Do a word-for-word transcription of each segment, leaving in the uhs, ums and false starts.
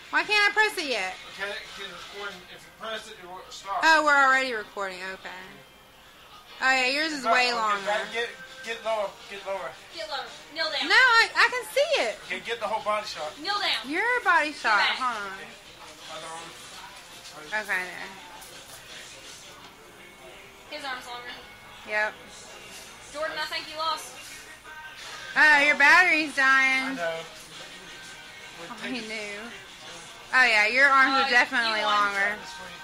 Why can't I press it yet? Okay, when, if you press it, it will stop. Oh, we're already recording. Okay. Oh yeah, yours is way longer. Get, get lower. Get lower. Get lower. Kneel down. No, I, I can see it. Okay, get the whole body shot. Kneel down. Your body shot. Hold on. Okay, okay, there. His arm's longer. Yep. Jordan, I think you lost. Oh, your battery's dying. I know. Oh, he knew. Oh yeah, your arms uh, are definitely longer.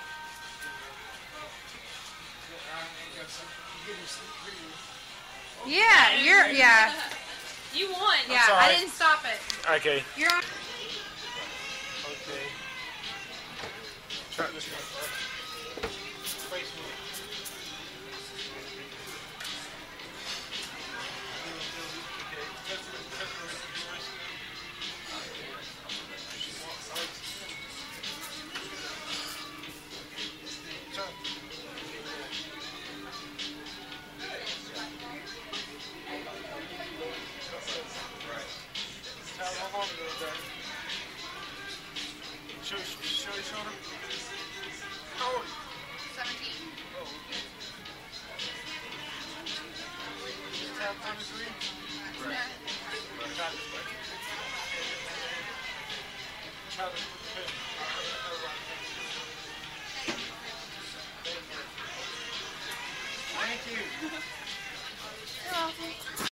Yeah, you're, yeah. You won. Yeah, I didn't stop it. Okay. You're on. Okay. Try this one. Face me. Show, show your shoulder. How old are you? seventeen. Oh. Tap thirty-three? Right. Try this way. Try this way. Thank you. You're welcome.